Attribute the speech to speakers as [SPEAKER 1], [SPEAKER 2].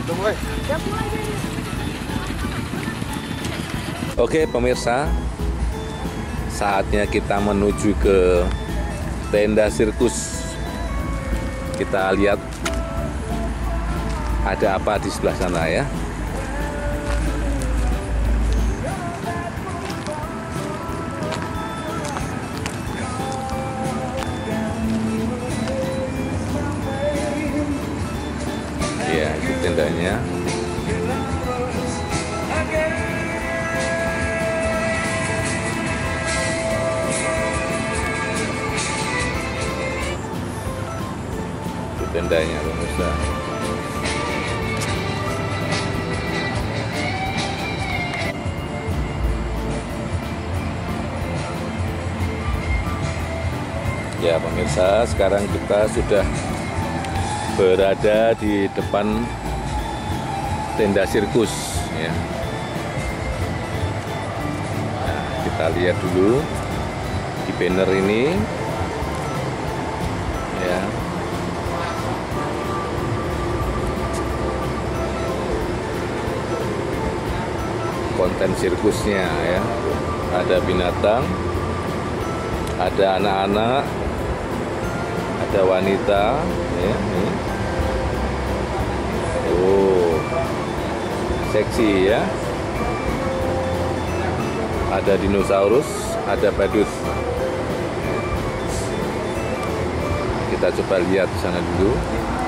[SPEAKER 1] Oke pemirsa, saatnya kita menuju ke tenda sirkus. Kita lihat ada apa di sebelah sana ya. Ya, itu tendanya. Itu tendanya pemirsa. Ya pemirsa, sekarang kita sudah berada di depan tenda sirkus ya. Nah, kita lihat dulu di banner ini ya. Konten sirkusnya ya. Ada binatang, ada anak-anak, ada wanita ya. Oh, seksi ya. Ada dinosaurus, ada badut. Kita coba lihat sana dulu.